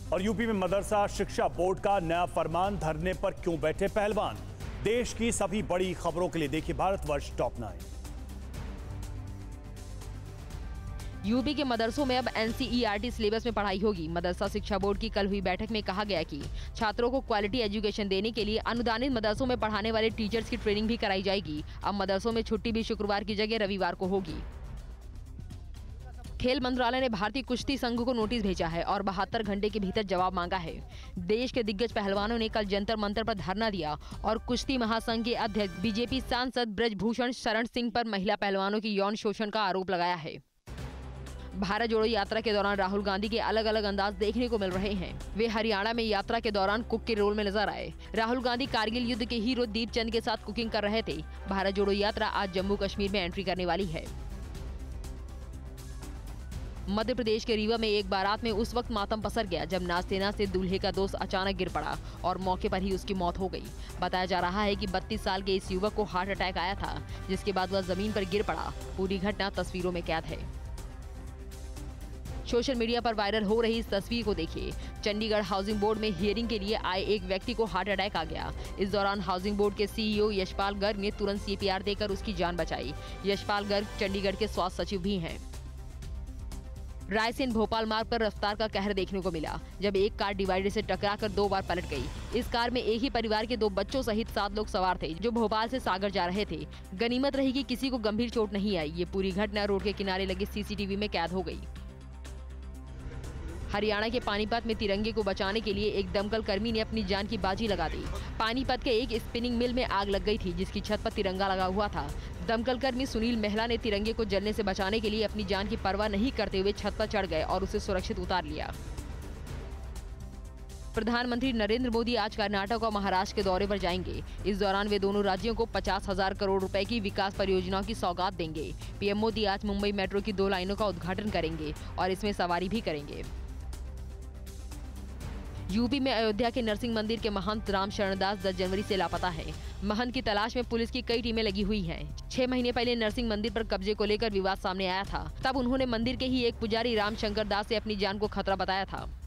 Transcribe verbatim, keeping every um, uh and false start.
और यूपी में मदरसा शिक्षा बोर्ड का नया फरमान, धरने पर क्यों बैठे पहलवान। देश की सभी बड़ी खबरों के लिए देखिए भारतवर्ष टॉप नाइन। यूपी के मदरसों में अब एनसीईआरटी सिलेबस में पढ़ाई होगी। मदरसा शिक्षा बोर्ड की कल हुई बैठक में कहा गया कि छात्रों को क्वालिटी एजुकेशन देने के लिए अनुदानित मदरसों में पढ़ाने वाले टीचर्स की ट्रेनिंग भी कराई जाएगी। अब मदरसों में छुट्टी भी शुक्रवार की जगह रविवार को होगी। खेल मंत्रालय ने भारतीय कुश्ती संघ को नोटिस भेजा है और बहत्तर घंटे के भीतर जवाब मांगा है। देश के दिग्गज पहलवानों ने कल जंतर मंतर पर धरना दिया और कुश्ती महासंघ के अध्यक्ष बीजेपी सांसद ब्रजभूषण शरण सिंह पर महिला पहलवानों की यौन शोषण का आरोप लगाया है। भारत जोड़ो यात्रा के दौरान राहुल गांधी के अलग अलग अंदाज देखने को मिल रहे हैं। वे हरियाणा में यात्रा के दौरान कुक के रोल में नजर आए। राहुल गांधी कारगिल युद्ध के हीरो दीपचंद के साथ कुकिंग कर रहे थे। भारत जोड़ो यात्रा आज जम्मू कश्मीर में एंट्री करने वाली है। मध्य प्रदेश के रीवा में एक बारात में उस वक्त मातम पसर गया जब नाचते नाचते दूल्हे का दोस्त अचानक गिर पड़ा और मौके पर ही उसकी मौत हो गई। बताया जा रहा है कि बत्तीस साल के इस युवक को हार्ट अटैक आया था, जिसके बाद वह जमीन पर गिर पड़ा। पूरी घटना तस्वीरों में कैद है। सोशल मीडिया पर वायरल हो रही इस तस्वीर को देखिए। चंडीगढ़ हाउसिंग बोर्ड में हियरिंग के लिए आए एक व्यक्ति को हार्ट अटैक आ गया। इस दौरान हाउसिंग बोर्ड के सीईओ यशपाल गर्ग ने तुरंत सीपीआर देकर उसकी जान बचाई। यशपाल गर्ग चंडीगढ़ के स्वास्थ्य सचिव भी हैं। रायसेन भोपाल मार्ग पर रफ्तार का कहर देखने को मिला जब एक कार डिवाइडर से टकराकर दो बार पलट गई। इस कार में एक ही परिवार के दो बच्चों सहित सात लोग सवार थे जो भोपाल से सागर जा रहे थे। गनीमत रही कि किसी को गंभीर चोट नहीं आई। ये पूरी घटना रोड के किनारे लगे सीसीटीवी में कैद हो गई। हरियाणा के पानीपत में तिरंगे को बचाने के लिए एक दमकल कर्मी ने अपनी जान की बाजी लगा दी। पानीपत के एक स्पिनिंग मिल में आग लग गई थी जिसकी छत पर तिरंगा लगा हुआ था। दमकल कर्मी सुनील मेहला ने तिरंगे को जलने से बचाने के लिए अपनी जान की परवाह नहीं करते हुए छत पर चढ़ गए और उसे सुरक्षित उतार लिया। प्रधानमंत्री नरेंद्र मोदी आज कर्नाटक और महाराष्ट्र के दौरे पर जाएंगे। इस दौरान वे दोनों राज्यों को पचास हजार करोड़ रुपए की विकास परियोजनाओं की सौगात देंगे। पीएम मोदी आज मुंबई मेट्रो की दो लाइनों का उद्घाटन करेंगे और इसमें सवारी भी करेंगे। यूपी में अयोध्या के नरसिंह मंदिर के महंत राम शरणदास दस जनवरी से लापता है। महंत की तलाश में पुलिस की कई टीमें लगी हुई हैं। छह महीने पहले नरसिंह मंदिर पर कब्जे को लेकर विवाद सामने आया था। तब उन्होंने मंदिर के ही एक पुजारी राम शंकर दास से अपनी जान को खतरा बताया था।